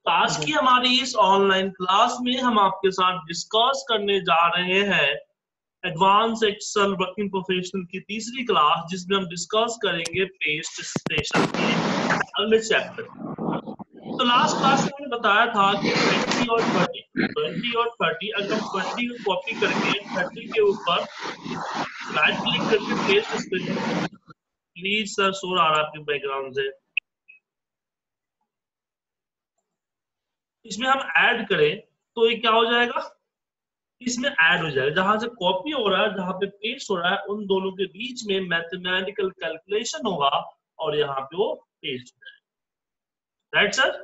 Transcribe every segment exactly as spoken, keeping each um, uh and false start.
आज की हमारी इस ऑनलाइन क्लास में हम आपके साथ डिस्कस करने जा रहे हैं एडवांस एक्सेल वर्किंग प्रोफेशनल की तीसरी क्लास, जिसमें हम डिस्कस करेंगे पेस्ट स्पेशल के अगले चैप्टर। तो लास्ट क्लास में मैंने बताया था कि ट्वेंटी और थर्टी ट्वेंटी और थर्टी अगर हम ट्वेंटी को कॉपी करके थर्टी के ऊपर राइट क्लिक करके पेस्ट स्पेशल, प्लीज सर शोर आ रहा है आपके बैकग्राउंड से, इसमें हम ऐड करें तो ये क्या हो जाएगा, इसमें ऐड हो जाएगा। जहां से कॉपी हो रहा है, जहां पे पेस्ट हो रहा है, उन दोनों के बीच में मैथमेटिकल कैलकुलेशन होगा और यहाँ पे वो पेस्ट हो जाएगा। Right sir?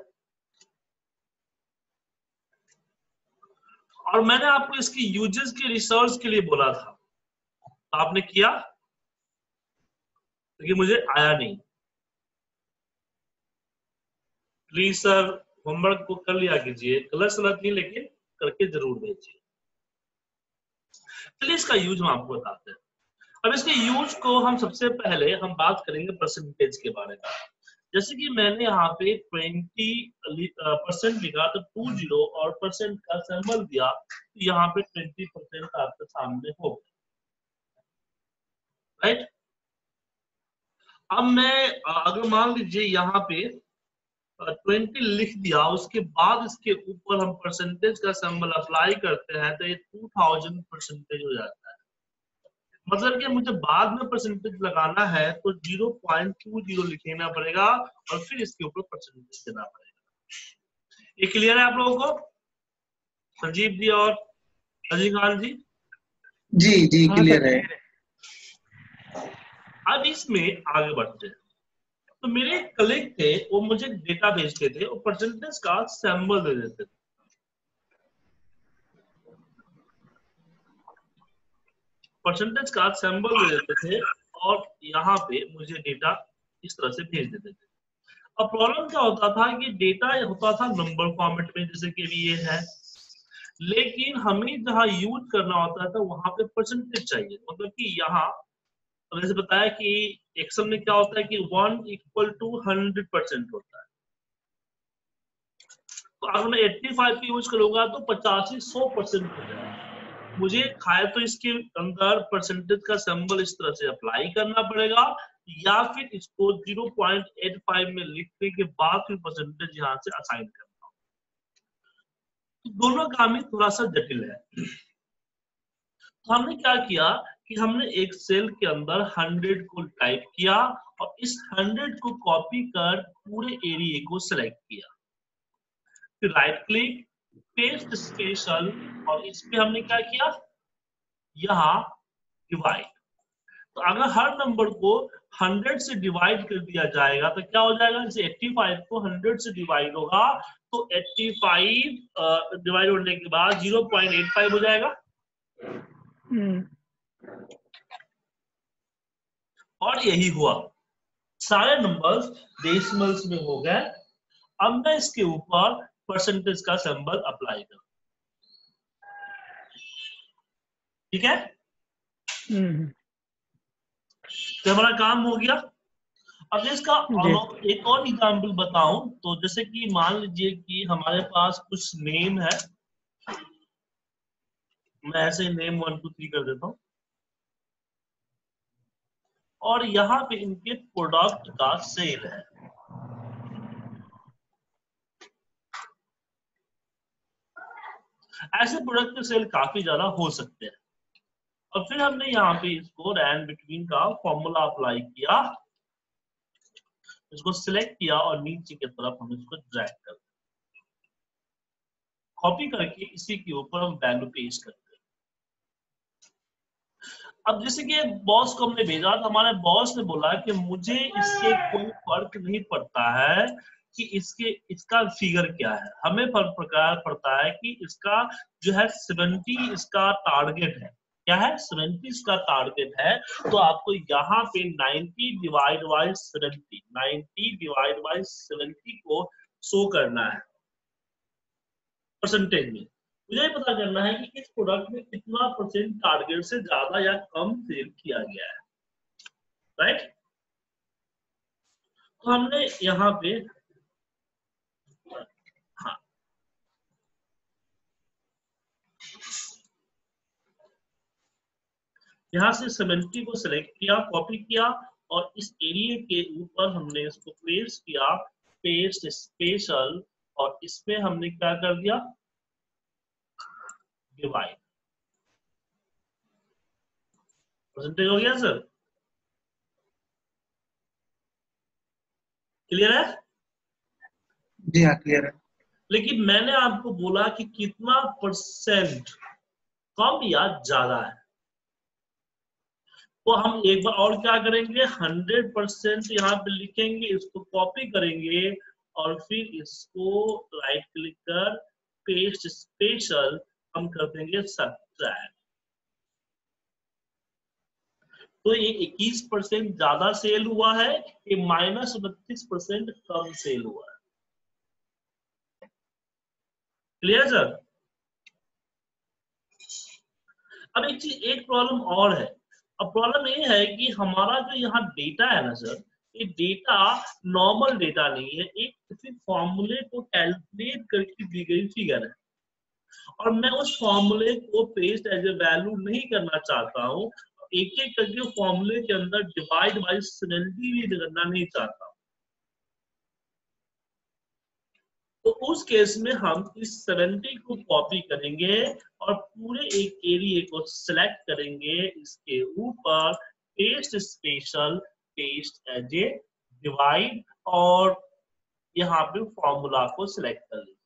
और मैंने आपको इसकी यूजेस के रिसर्च के लिए बोला था, तो आपने किया, लेकिन मुझे आया नहीं। प्लीज सर होमवर्क को कर लिया कीजिए, गलत सलत नहीं लेकिन करके जरूर भेजिए। चलिए इसका यूज हम आपको बताते हैं। अब इसके यूज को हम सबसे पहले हम बात करेंगे परसेंटेज के बारे में। जैसे कि मैंने यहाँ पे ट्वेंटी परसेंट लिखा तो टू जीरो और परसेंट का सिंबल दिया, तो यहाँ पे ट्वेंटी परसेंट आपके सामने हो गया। राइट? अब मैं अगर मान लीजिए यहाँ पे ट्वेंटी लिख दिया, उसके बाद इसके ऊपर हम परसेंटेज का सिंबल अप्लाई करते हैं तो ये टू थाउजेंड परसेंटेज हो जाता है। मतलब कि मुझे बाद में परसेंटेज लगाना है तो जीरो पॉइंट टू जीरो लिखना पड़ेगा और फिर इसके ऊपर परसेंटेज देना पड़ेगा। ये क्लियर है आप लोगों को? संजीव जी और रजनीकांत जी? जी जी क्लियर है। अब इसमें आगे बढ़ते हैं। तो मेरे कलीग थे, वो मुझे डेटा भेजते थे और परसेंटेज का सिंबल दे देते थे। परसेंटेज का सिंबल दे देते थे और यहाँ पे मुझे डेटा इस तरह से भेज देते थे। अब प्रॉब्लम क्या होता था कि डेटा होता था नंबर फॉर्मेट में, जैसे कि भी ये है, लेकिन हमें जहाँ यूज करना होता था वहां पे परसेंटेज चाहिए। मतलब कि यहाँ जैसे बताया कि एक्सेल में क्या होता है कि one equal to hundred percent होता है, तो अगर मैं एट्टी फाइव की यूज करूंगा तो पचासी सौ परसेंट हो जाएगा। मुझे खाए तो इसके अंदर परसेंटेज का सिंबल इस तरह से अप्लाई करना पड़ेगा, या फिर इसको जीरो पॉइंट एट फाइव में लिखने के बाद फिर परसेंटेज यहाँ से असाइन करना। तो दोनों काम ही थोड़ा सा जटिल है। तो हमने क्या किया कि हमने एक सेल के अंदर हंड्रेड को टाइप किया और इस हंड्रेड को कॉपी कर पूरे एरिया को सिलेक्ट किया, फिर राइट क्लिक पेस्ट स्पेशल और इस पे हमने क्या किया, यहाँ डिवाइड। तो अगर हर नंबर को हंड्रेड से डिवाइड कर दिया जाएगा तो क्या हो जाएगा, जैसे एट्टी फाइव को हंड्रेड से डिवाइड होगा तो एट्टी फाइव डिवाइड होने के बाद जीरो पॉइंट एट फाइव हो जाएगा। और यही हुआ, सारे नंबर्स डेसिमल्स में हो गए। अब मैं इसके ऊपर परसेंटेज का सिंबल अप्लाई करूं, ठीक है? तो हमारा काम हो गया। अब इसका एक और एग्जाम्पल बताऊं तो जैसे कि मान लीजिए कि हमारे पास कुछ नेम है, मैं ऐसे नेम वन टू थ्री कर देता हूं और यहाँ पे इनके प्रोडक्ट का सेल है। ऐसे प्रोडक्ट के सेल काफी ज्यादा हो सकते हैं। और फिर हमने यहाँ पे इसको रैंड बिटवीन का फॉर्मूला अप्लाई किया, इसको सिलेक्ट किया और नीचे की तरफ हम इसको ड्रैग कर कॉपी करके इसी के ऊपर हम वैल्यू पेस्ट करते हैं। अब जैसे कि बॉस को हमने भेजा तो हमारे बॉस ने बोला कि मुझे इससे कोई फर्क नहीं पड़ता है कि इसके इसका फिगर क्या है, हमें फर्क प्रकार पड़ता है कि इसका जो है सेवेंटी इसका टारगेट है। क्या है? सेवेंटी इसका टारगेट है। तो आपको यहाँ पे ninety divide by seventy ninety divide by seventy को शो करना है परसेंटेज में। मुझे पता करना है कि इस प्रोडक्ट में कितना परसेंट टारगेट से ज्यादा या कम सेल किया गया है। राइट? तो हमने यहाँ पे हाँ यहाँ से सेवेंटी को सिलेक्ट किया, कॉपी किया और इस एरिया के ऊपर हमने इसको पेस्ट किया, पेस्ट स्पेशल, और इसमें हमने क्या कर दिया, डिवाइड। परसेंटेज हो गया सर? क्लियर है? जी हाँ क्लियर है। लेकिन मैंने आपको बोला कि कितना परसेंट कम या ज्यादा है, तो हम एक बार और क्या करेंगे, हंड्रेड परसेंट यहाँ पे लिखेंगे, इसको कॉपी करेंगे और फिर इसको राइट क्लिक कर पेस्ट स्पेशल हम कर देंगे सब्ट्रैक्ट। तो ये इक्कीस परसेंट ज्यादा सेल हुआ है, ये माइनस उनतीस परसेंट कम सेल हुआ है। Clear sir? अब एक चीज, एक प्रॉब्लम और है। अब प्रॉब्लम ये है कि हमारा जो यहाँ डेटा है ना सर, ये डेटा नॉर्मल डेटा नहीं है, एक किसी फॉर्मूले को कैलकुलेट करके दी गई फिगर है, और मैं उस फॉर्मूले को पेस्ट एज ए वैल्यू नहीं करना चाहता हूँ, एक एक करके फॉर्मूले के अंदर डिवाइड बाई सेवेंटी भी करना नहीं चाहता। तो उस केस में हम इस सेवेंटी को कॉपी करेंगे और पूरे एक एरिया को सिलेक्ट करेंगे, इसके ऊपर paste special, paste as a divide, और यहाँ पे फॉर्मूला को सिलेक्ट कर लीजिए।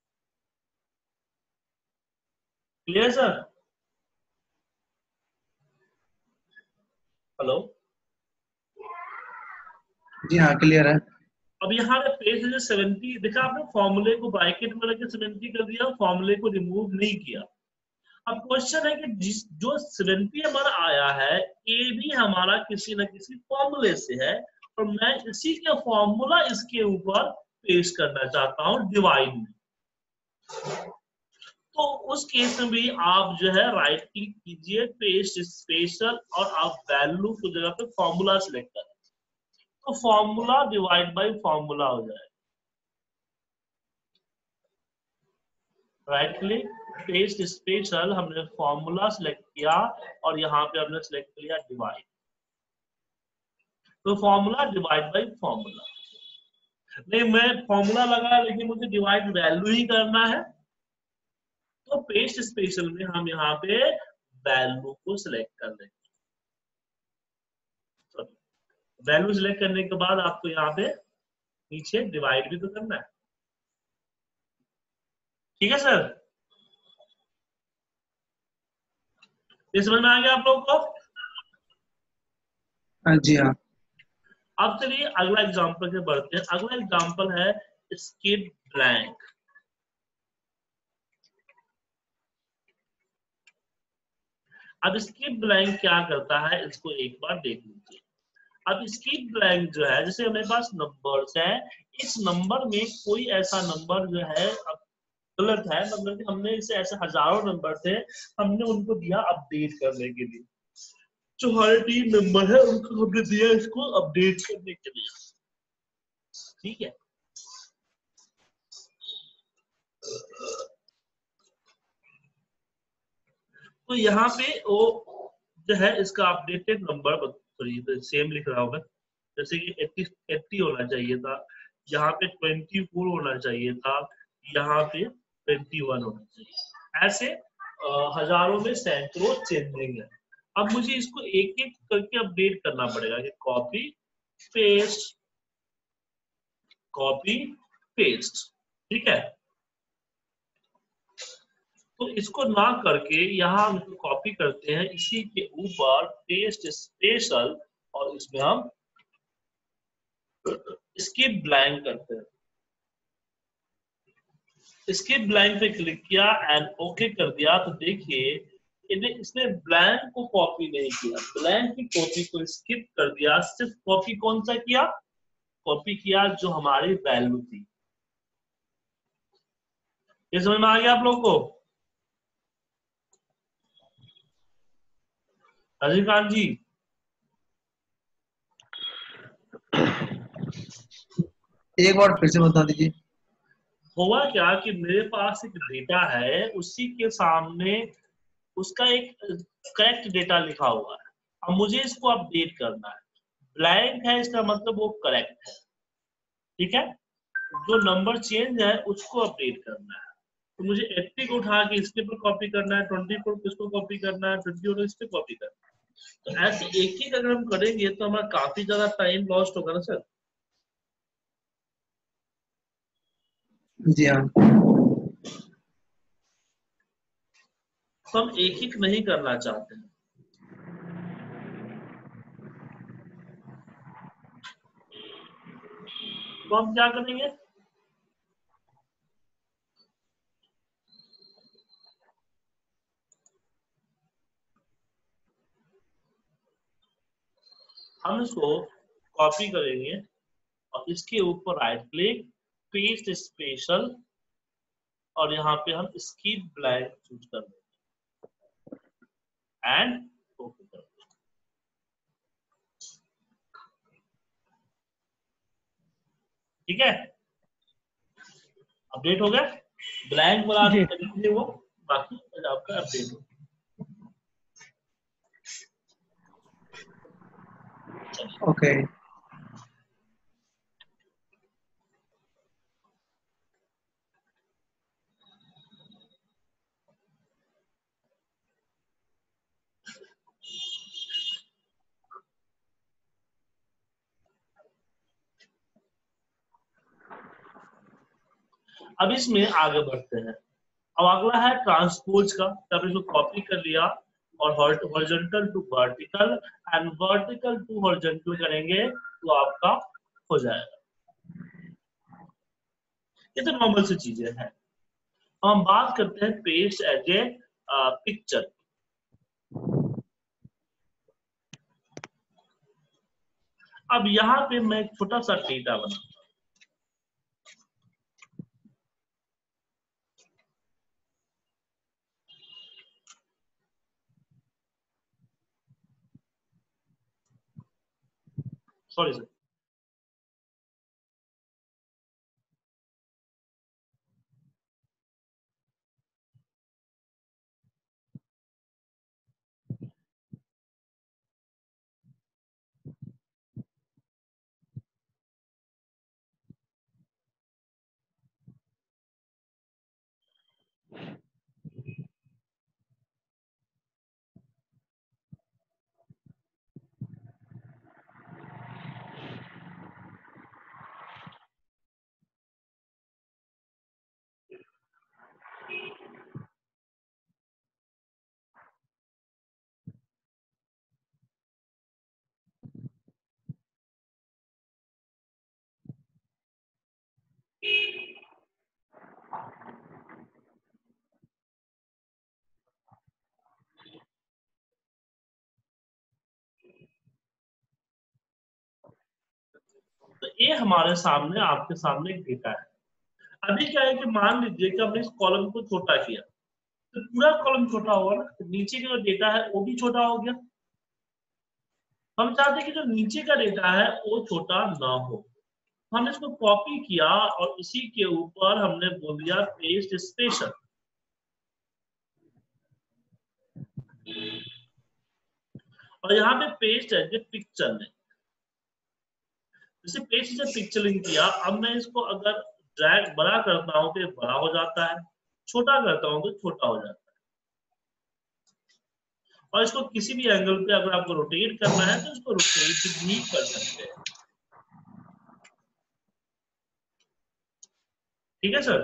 Clear sir? हेलो? जी हाँ क्लियर है। अब यहाँ पे पेज सेवेंटी देखा आपने, फॉर्मूले को ब्रैकेट में रख के सेवेंटी कर दिया, फॉर्मूले को रिमूव नहीं किया। अब क्वेश्चन है कि जिस जो सेवेंटी हमारा आया है, ये भी हमारा किसी न किसी फॉर्मूले से है, और मैं इसी का फॉर्मूला इसके ऊपर पेश करना चाहता हूँ डिवाइड में। तो उस केस में भी आप जो है राइट क्लिक कीजिए, पेस्ट स्पेशल, और आप वैल्यू को जगह पे फॉर्मूला सिलेक्ट करें, तो फॉर्मूला डिवाइड बाय फॉर्मूला हो जाएगा। राइट क्लिक, पेस्ट स्पेशल, हमने फॉर्मूला सिलेक्ट किया और यहाँ पे हमने सिलेक्ट किया डिवाइड, तो फॉर्मूला डिवाइड बाय फॉर्मूला। नहीं, मैं फॉर्मूला लगा लेकिन मुझे डिवाइड वैल्यू ही करना है, तो पेस्ट स्पेशल में हम यहाँ पे वैल्यू को सिलेक्ट कर लेंगे। वैल्यू सिलेक्ट करने के बाद आपको यहाँ पे नीचे डिवाइड भी तो करना है। ठीक है सर? ये समझ में आ गया आप लोगों को? हाँ जी हाँ। अब चलिए अगला एग्जांपल से बढ़ते हैं। अगला एग्जांपल है स्किप ब्लैंक। अब स्किप ब्लैंक क्या करता है, इसको एक बार देख लीजिए। अब स्किप ब्लैंक जो है, जैसे हमारे पास नंबर्स है, इस नंबर में कोई ऐसा नंबर जो है अब गलत है, मतलब कि हमने इसे ऐसे हजारों नंबर थे, हमने उनको दिया अपडेट करने के लिए। जो हर तीन नंबर है उनको हमने दिया इसको अपडेट करने के लिए। ठीक है? तो यहाँ पे वो जो है इसका अपडेटेड नंबर, सॉरी सेम लिख रहा हूं मैं, जैसे कि अस्सी अस्सी होना चाहिए था, यहाँ पे चौबीस होना चाहिए था, यहाँ पे इक्कीस होना चाहिए। ऐसे हजारों में सैकड़ों चेंजिंग है। अब मुझे इसको एक एक करके अपडेट करना पड़ेगा कि कॉपी पेस्ट, कॉपी पेस्ट। ठीक है? तो इसको ना करके यहाँ हम कॉपी करते हैं, इसी के ऊपर पेस्ट स्पेशल, और इसमें हम स्किप ब्लैंक करते हैं। स्किप ब्लैंक पे क्लिक किया एंड ओके कर दिया, तो देखिए इसने ब्लैंक को कॉपी नहीं किया, ब्लैंक की कॉपी को स्किप कर दिया। सिर्फ कॉपी कौन सा किया? कॉपी किया जो हमारी वैल्यू थी। ये समझ में आ गया आप लोग को? रजनीकांत जी, एक बार फिर से बता दीजिए। हुआ क्या कि मेरे पास एक डेटा है, उसी के सामने उसका एक करेक्ट डेटा लिखा हुआ है। अब मुझे इसको अपडेट करना है। ब्लैंक है इसका मतलब वो करेक्ट है, ठीक है। जो नंबर चेंज है उसको अपडेट करना है। तो मुझे अस्सी को उठा के इसके पर कॉपी करना है, चौबीस को इसको कॉपी करना है, चौबीस को इस पे कॉपी करना है। तो ऐसे एक एक अगर हम करेंगे तो हमारा काफी ज्यादा टाइम लॉस्ट होगा ना सर। जी हाँ। तो हम एक एक नहीं करना चाहते हैं। तो हम क्या करेंगे, हम इसको कॉपी करेंगे और इसके ऊपर राइट क्लिक, पेस्ट स्पेशल, और यहाँ पे हम स्कीप ब्लैंक चूज कर देंगे एंड ओके कर देंगे। ठीक है, अपडेट हो गया। ब्लैंक वाला जी तरीके वो बाकी आपका अपडेट हो। ओके। अब इसमें आगे बढ़ते हैं। अब अगला है ट्रांसपोज का। तब इसको कॉपी कर लिया और horizontal to vertical and vertical to horizontal करेंगे तो आपका हो जाएगा। ये तो नॉर्मल सी चीजें हैं। हम बात करते हैं पेस्ट एज ए पिक्चर। अब यहाँ पे मैं एक छोटा सा डेटा बना, सॉरी सर, तो ये हमारे सामने आपके सामने एक डेटा है। अभी क्या है कि मान लीजिए कि हमने इस कॉलम को छोटा किया तो पूरा कॉलम छोटा होगा ना, तो नीचे का जो डेटा है वो भी छोटा हो गया। हम चाहते हैं कि जो नीचे का डेटा है वो छोटा ना हो। हमने इसको कॉपी किया और इसी के ऊपर हमने बोल दिया पेस्ट स्पेशल। और यहाँ पे पेस्ट है जो पिक्चर में, जैसे पेस्ट से पिक्चरिंग किया। अब मैं इसको अगर ड्रैग बड़ा करता हूं तो ये बड़ा हो जाता है, छोटा करता हूं तो छोटा हो जाता है। और इसको किसी भी एंगल पे अगर आपको रोटेट करना है तो इसको रोटेट भी कर सकते हैं। ठीक है सर।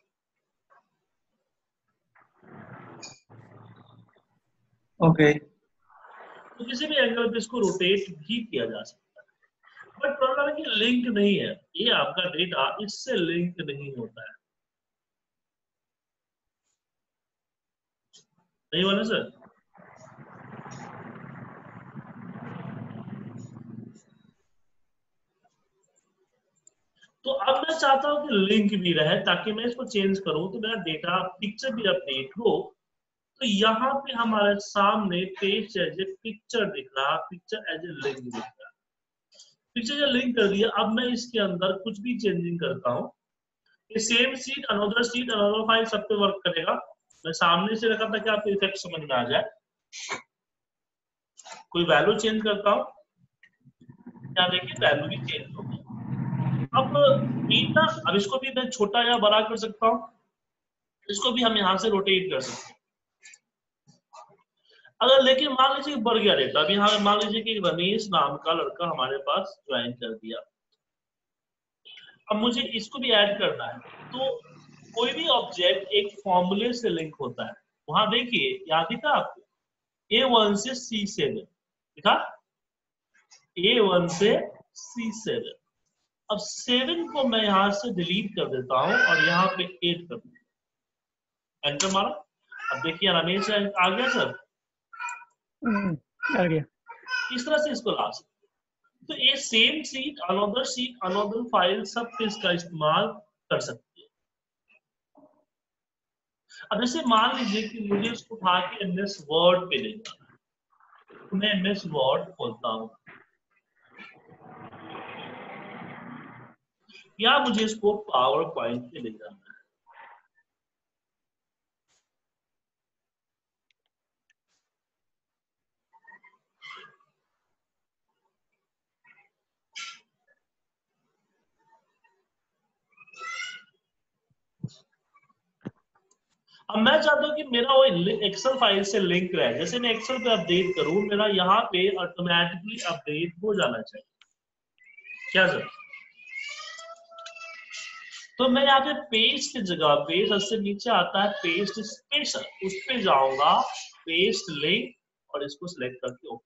ओके। तो किसी भी एंगल पे इसको रोटेट भी किया जा सकता है। बट प्रॉब्लम है कि लिंक नहीं है, ये आपका डेटा इससे लिंक नहीं होता है। नहीं वाला सर। तो अब मैं चाहता हूं कि लिंक भी रहे, ताकि मैं इसको चेंज करूं तो मेरा डेटा पिक्चर भी अपडेट हो। तो यहाँ पे हमारे सामने पेज एज ए पिक्चर दिख रहा, पिक्चर एज ए लिंक दिख रहा। पिक्चर जो लिंक कर दिया, अब मैं इसके अंदर कुछ भी चेंजिंग करता हूँ, ये same sheet another sheet another file सब पे वर्क करेगा। मैं सामने से रखा था कि आपको इफेक्ट समझ में आ जाए। कोई वैल्यू चेंज करता हूँ, क्या देखिए वैल्यू भी चेंज हो गई। अब मीन ना, अब इसको भी मैं छोटा या बड़ा कर सकता हूँ, इसको भी हम यहाँ से रोटेट कर सकते हैं। अगर लेकिन मान लीजिए बढ़ गया डेटा, अभी यहाँ मान लीजिए कि रमेश नाम का लड़का हमारे पास ज्वाइन कर दिया, अब मुझे इसको भी ऐड करना है। तो कोई भी ऑब्जेक्ट एक फॉर्मूले से लिंक होता है। वहां देखिए याद दिखा आपको, ए वन से सी सेवन दिखा, ए वन से सी सेवन। अब सेवन को मैं यहां से डिलीट कर देता हूं और यहाँ पे एट कर दूंगा, एंटर मारा। अब देखिए रमेश आ गया सर, आ गया। इस तरह से इसको ला सकते। तो ये same sheet, another sheet, another file, सब पे इसका इस्तेमाल कर सकते हैं। अब जैसे मान लीजिए कि मुझे इसको उठा के एमएस वर्ड पे ले जाना है, तो मैं एमएस वर्ड खोलता हूं, या मुझे इसको पावर पॉइंट पे ले जाना है। अब मैं चाहता हूं कि मेरा वो एक्सेल फाइल से लिंक रहे। जैसे मैं एक्सेल पे अपडेट करूं, मेरा यहाँ पे ऑटोमेटिकली अपडेट हो जाना चाहिए, क्या सर? तो मैं यहाँ पे पेस्ट की जगह पे सबसे नीचे आता है पेस्ट स्पेशल, उस पे जाऊंगा, पेस्ट लिंक, और इसको सिलेक्ट करके ओके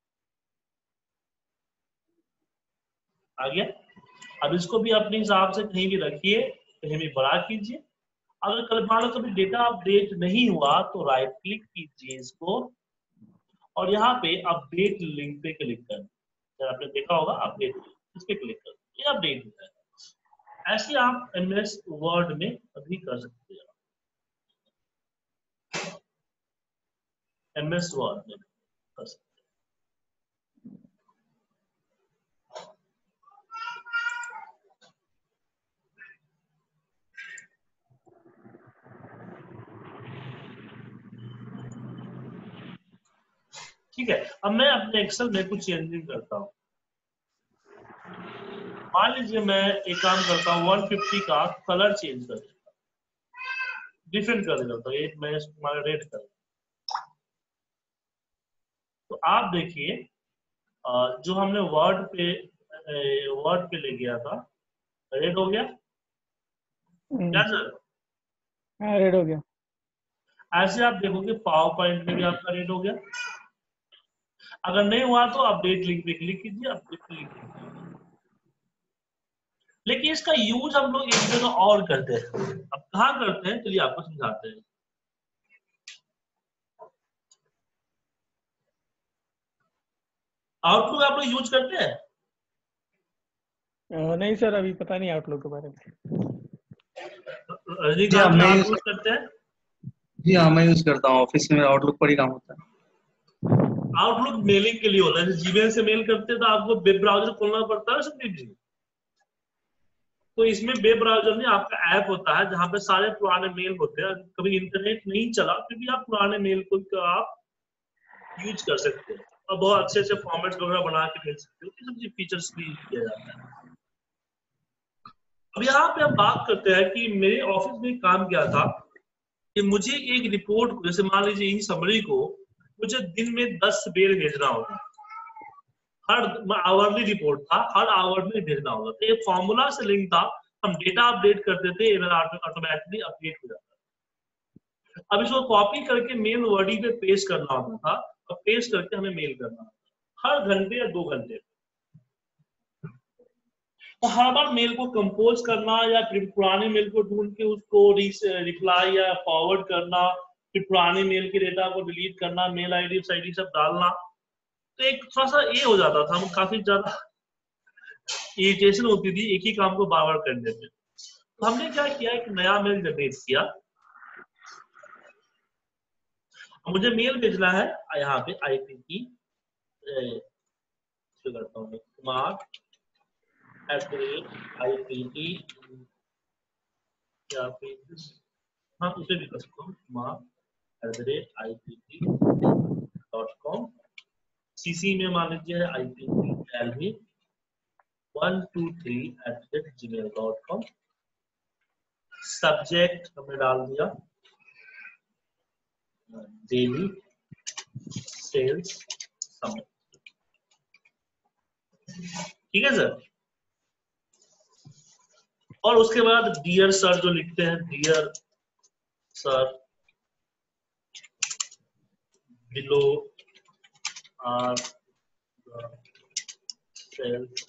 आ गया। अब इसको भी अपने हिसाब से कहीं भी रखिए, कहीं भी बड़ा कीजिए। अगर कल मान लो कभी डेटा अपडेट नहीं हुआ तो राइट क्लिक कीजिए इसको, और यहाँ पे अपडेट लिंक पे क्लिक कर, आपने देखा होगा अपडेट, इस पे क्लिक कर, ये अपडेट होता है। ऐसे आप एमएस वर्ड में अभी कर सकते हैं, एमएस वर्ड में कर सकते हैं। ठीक है, अब मैं अपने एक्सेल में कुछ चेंजिंग करता हूँ। मान लीजिए मैं एक काम करता हूँ, वन फिफ्टी का कलर चेंज कर देता हूँ, डिफरेंट कर देता हूँ, एक मैं तुम्हारा रेड कर। तो आप देखिए जो हमने वर्ड पे वर्ड पे ले गया था, रेड हो गया क्या सर? हाँ रेड हो गया। ऐसे आप देखोगे पावर पॉइंट में भी आपका रेड हो गया। अगर नहीं हुआ तो अपडेट लिंक पे क्लिक कीजिए, अपडेट लिंक पे। लेकिन इसका यूज हम लोग एक जगह और करते हैं। अब कहाँ करते हैं चलिए आपको समझाते हैं। आउटलुक आप लोग यूज करते हैं? आ, नहीं सर, अभी पता नहीं आउटलुक के बारे में। रजनीकांत जी आप यूज करते हैं? जी हाँ, मैं यूज करता हूँ, ऑफिस में आउटलुक पर ही काम होता है। आउटलुक मेलिंग के लिए होता है, जीमेल से मेल करते हैं तो आपको वेब ब्राउजर खोलना पड़ता है संदीप जी। तो इसमें वेब ब्राउजर में आपका ऐप होता है जहां पे सारे पुराने मेल होते हैं। कभी इंटरनेट नहीं चला फिर भी आप पुराने मेल को आप यूज कर सकते हैं और बहुत अच्छे अच्छे फॉर्मेट वगैरह बना के भेज सकते हो। ये सब फीचर्स भी किया जाता है। अब यहाँ पे हम बात करते हैं कि मेरे ऑफिस में काम किया था कि मुझे एक रिपोर्ट को, जैसे मान लीजिए इन समरी को मुझे दिन में दस बेर भेजना होगा, हर आवरली रिपोर्ट था, हर आवर में भेजना होगा। तो एक फॉर्मूला से लिंक था, हम डेटा अपडेट करते थे, ऑटोमेटिकली अपडेट हो जाता। अब इसको कॉपी करके मेल वर्डी पे पेस्ट करना होता था, और पेस्ट करके हमें मेल करना होता हर घंटे या दो घंटे। तो हर बार मेल को कंपोज करना या फिर पुराने मेल को ढूंढ के उसको रिप्लाई या फॉरवर्ड करना, फिर पुराने मेल के डेटा को डिलीट करना, मेल आईडी आईडी सब डालना, तो एक थोड़ा सा ये हो जाता था, काफी ज्यादा इरिटेशन होती थी एक ही काम को बार बार करने में। तो हमने क्या किया, एक नया मेल जनरेट किया। मुझे मेल भेजना है यहाँ पे आईपी की करता हूँ Kumar at the rate I P T, हाँ उसे भी कर सकता हूँ, Mark at the rate I P T dot com. CC में मान लीजिए है आई पी टी एल भी one two three at the rate Gmail dot com. Subject हमने डाल दिया डेली सेल्स समिट, ठीक है सर। और उसके बाद डियर सर जो लिखते हैं, dear sir below are sales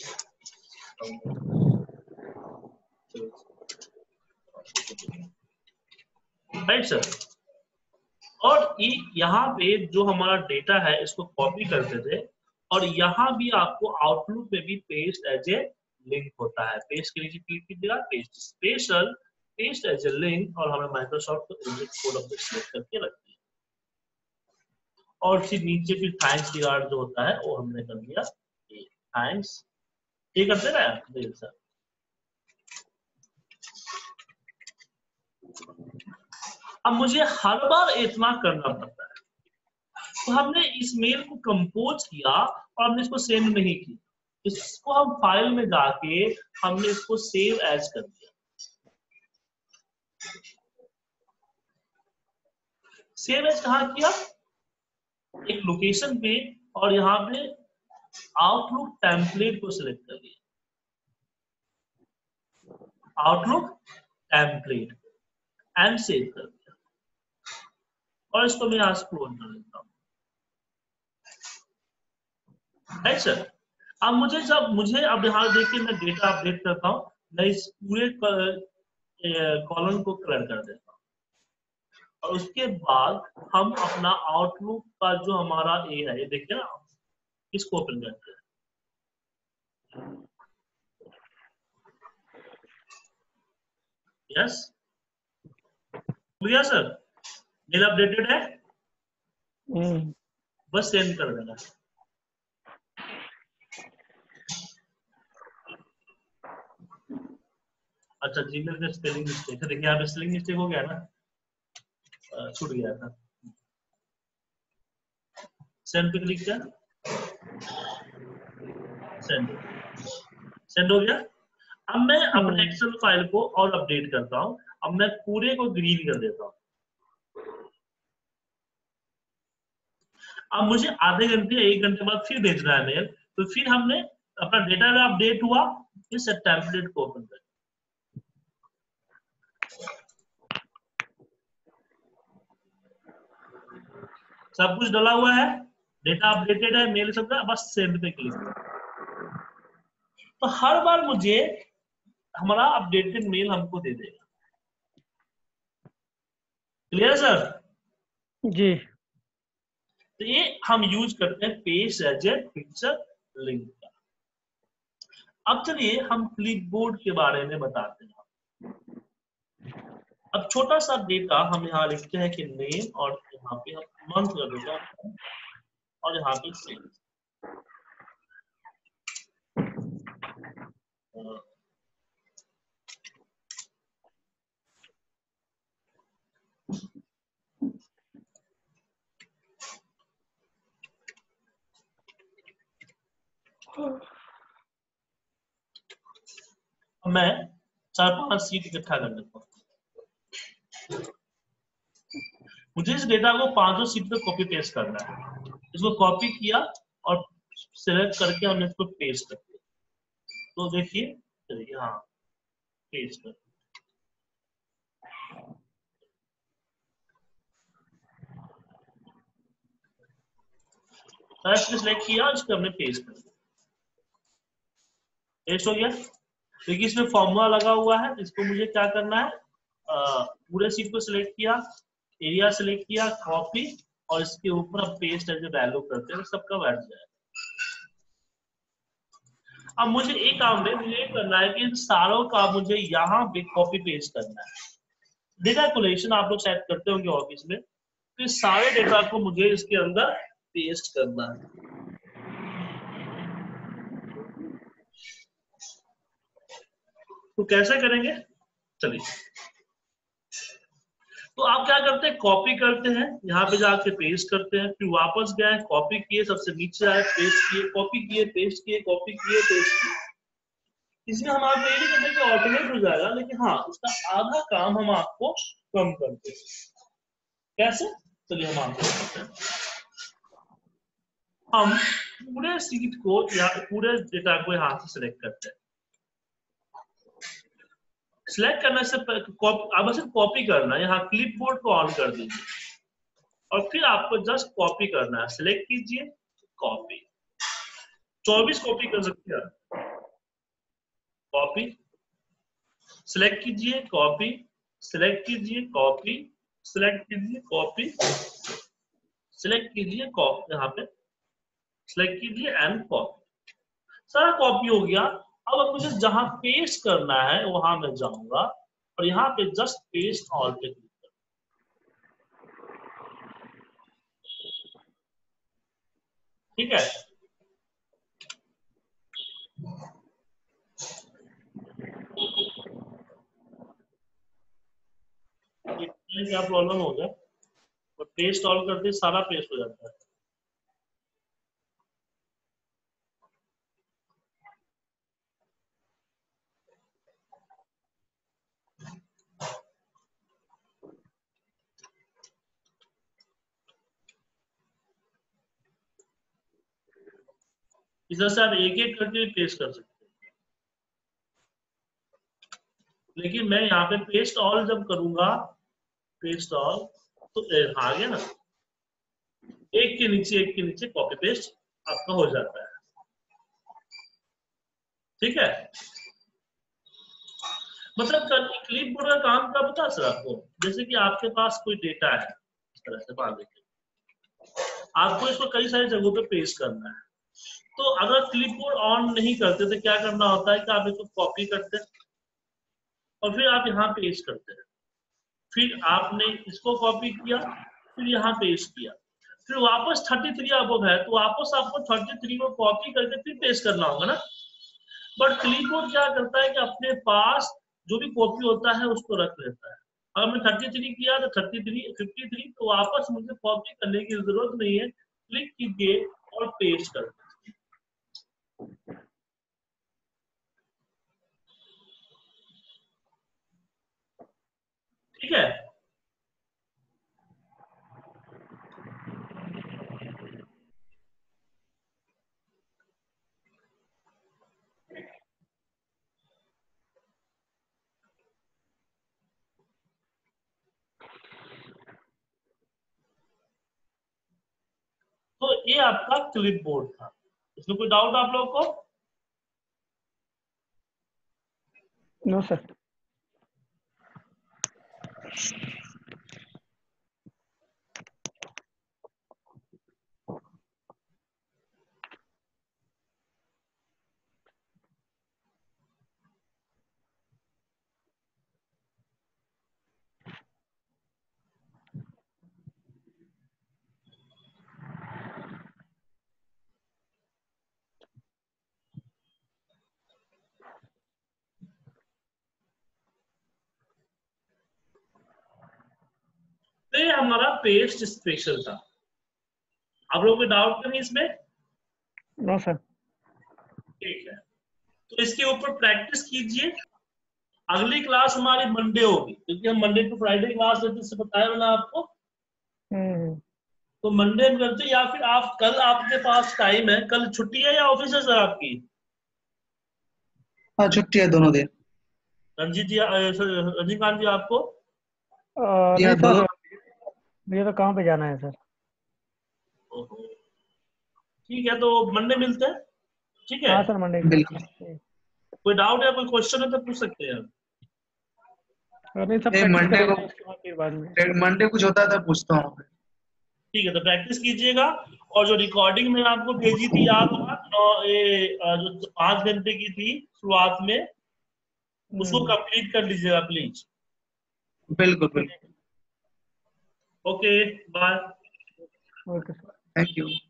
right sir. और ये यहाँ पे जो हमारा डेटा है इसको कॉपी करते थे, और यहाँ भी आपको आउटलुक में भी पेस्ट एज ए लिंक होता है। पेस्ट के नीचे क्लिक कीजिएगा, paste special, paste as a link, और हमें माइक्रोसॉफ्ट को एग्जिट कोड अपडेट सिलेक्ट करके रख दिया। और फिर नीचे फिर थैंक्स रिगार्ड जो होता है वो हमने कर दिया थैंक्स, ये करते ना देखिए सर। अब मुझे हर बार इतना करना पड़ता है, तो हमने इस मेल को कंपोज किया और हमने इसको सेव नहीं किया, इसको हम फाइल में जाके हमने इसको सेव एज कर दिया। सेव एज कहाँ किया? एक लोकेशन पे, और यहाँ पे आउटलुक टेम्पलेट को सिलेक्ट कर लिया, आउटलुक टेम्पलेट एंड सेव कर दिया। और इसको मैं यहाँ से क्लोज कर देता हूँ, राइट सर। अब मुझे जब मुझे अब यहाँ देखिए मैं डेटा अपडेट करता हूँ, मैं इस पूरे कॉलम को कलर कर देता हूँ, और उसके बाद हम अपना आउटलुक का जो हमारा ए है, ये देखिए ना, इसको ओपन करते हैं। यस भैया सर, मेल अपडेटेड है, हम्म बस सेंड कर देना। अच्छा जीमेल का स्पेलिंग मिस्टेक है, देखिए यहाँ पे स्पेलिंग मिस्टेक हो गया ना, छूट गया था। सेंड पे क्लिक किया, सेंड सेंड हो गया। अब मैं अपने एक्सेल फाइल को और अपडेट करता हूँ, अब मैं पूरे को ग्रीन कर देता हूँ। अब मुझे आधे घंटे एक घंटे बाद फिर भेजना है मेल, तो फिर हमने अपना डेटा में अपडेट हुआ, इस टेम्पलेट को ओपन कर, सब कुछ डाला हुआ है, डेटा अपडेटेड है, मेल सब, बस सेंड पे क्लिक करो। तो हर बार मुझे हमारा अपडेटेड मेल हमको दे देगा। Clear sir? जी। तो ये हम यूज करते हैं paste as a picture link का। अब चलिए हम क्लिपबोर्ड के बारे में बताते हैं। अब छोटा सा डेटा हम यहाँ लिखते हैं कि नेम, और यहाँ पे हम मंथ कर देते हैं, और यहाँ पे सेल्स। मैं चार पांच सीट इकट्ठा कर लेता हूँ। मुझे इस डेटा को पांचों सीट पे कॉपी पेस्ट करना है। इसको कॉपी किया और सिलेक्ट करके हमने इसको पेस्ट कर दिया। तो देखिए, चलिए हाँ पेस्ट कर, सिलेक्ट किया, इसको हमने पेस्ट कर दिया, पेस्ट हो गया। देखिए इसमें फॉर्मूला लगा हुआ है, इसको मुझे क्या करना है, आ, पूरे सीट को सिलेक्ट किया, एरिया सिलेक्ट किया, कॉपी, और इसके ऊपर हम पेस्ट एज वैल्यू करते हैं, सबका बैठ जाए। अब मुझे एक काम में मुझे ये करना है कि इन सारों का मुझे यहाँ पे कॉपी पेस्ट करना है। डेटा कोलेक्शन आप लोग शायद करते होंगे ऑफिस में, तो इस सारे डेटा को मुझे इसके अंदर पेस्ट करना है। तो कैसे करेंगे, चलिए तो आप क्या करते हैं, कॉपी करते हैं, यहाँ पे जाके पेस्ट करते हैं, फिर वापस गए, कॉपी किए, सबसे नीचे आए, पेस्ट किए, कॉपी किए, पेस्ट किए, कॉपी किए, पेस्ट किए। इसमें हम आपको ये नहीं कहते कि ऑटोमेट हो जाएगा, लेकिन हाँ उसका आधा काम हम आपको कम करते हैं। कैसे? चलिए हम आपको बताते हैं। हम पूरे सीट को या पूरे डेटा को यहाँ से सिलेक्ट करते हैं। सिलेक्ट करने से अब सिर्फ कॉपी करना है, यहाँ क्लिपबोर्ड को ऑन कर दीजिए और फिर आपको जस्ट कॉपी करना है। सिलेक्ट कीजिए, कॉपी, चौबीस कॉपी कर सकते हैं। कॉपी, सिलेक्ट कीजिए, कॉपी, सिलेक्ट कीजिए, कॉपी, सिलेक्ट कीजिए, कॉपी, सिलेक्ट कीजिए, कॉपी, यहाँ पे सिलेक्ट कीजिए एंड कॉपी। सारा कॉपी हो गया। अब मुझे जहां पेस्ट करना है वहां मैं जाऊंगा और यहाँ पे जस्ट पेस्ट ऑल पे क्लिक करूंगा। ठीक है, क्या प्रॉब्लम हो गया, और पेस्ट ऑल करते सारा पेस्ट हो जाता है। इस तरह से आप एक एक करके पेस्ट कर सकते हैं, लेकिन मैं यहाँ पे पेस्ट ऑल जब करूंगा, पेस्ट ऑल, तो आ गया ना, एक के नीचे एक के नीचे कॉपी पेस्ट आपका हो जाता है। ठीक है, मतलब क्लिपबोर्ड का काम क्या पता है सर आपको, जैसे कि आपके पास कोई डेटा है, इस तरह से मान लीजिए आपको इसको कई सारी जगहों पे पेस्ट करना है, तो अगर क्लिपबोर्ड ऑन नहीं करते तो क्या करना होता है कि आप इसको कॉपी करते हैं और फिर आप यहाँ पेस्ट करते हैं, फिर आपने इसको कॉपी किया, फिर यहाँ पेस्ट किया, फिर वापस तैंतीस अबव है तो वापस आपको तैंतीस को कॉपी करके फिर पेस्ट करना होगा ना। बट क्लिपबोर्ड क्या करता है कि अपने पास जो भी कॉपी होता है उसको रख लेता है। अगर मैं तैंतीस किया तो तैंतीस, तिरेपन, तो वापस मुझे कॉपी करने की जरूरत नहीं है, क्लिक कीजिए और पेस्ट कर दीजिए। ठीक है, तो ये आपका क्लिपबोर्ड था। इसमें कोई डाउट आप लोगों को? No sir. तो ये हमारा पेस्ट स्पेशल था। आप लोगों को डाउट तो नहीं इसमें? No sir. ठीक है, तो इसके ऊपर प्रैक्टिस कीजिए। अगली क्लास हमारी मंडे होगी, क्योंकि हम मंडे टू फ्राइडे क्लास लेते हैं, बताया मैंने आपको। हम्म। तो मंडे में करते, या फिर आप कल, आपके पास टाइम है, कल छुट्टी है या ऑफिस है सर आपकी? हाँ छुट्टी है दोनों दिन। रंजीत जी, रजनीकांत जी आपको? आ, नहीं सर, मुझे तो काम पे जाना है सर। ठीक है, तो मंडे मिलते हैं। ठीक है, हाँ सर, मंडे। बिल्कुल। कोई डाउट या कोई क्वेश्चन है तो पूछ सकते हैं। नहीं सब मंडे को, फिर बाद में मंडे कुछ होता है तो पूछता हूँ। ठीक है, तो प्रैक्टिस कीजिएगा। और जो रिकॉर्डिंग मैंने आपको भेजी थी, याद होगा, ये जो पांच घंटे की थी शुरुआत में, उसको कंप्लीट कर लीजिएगा प्लीज। बिल्कुल बिल्कुल। Okay, bye. Okay sir. Thank you.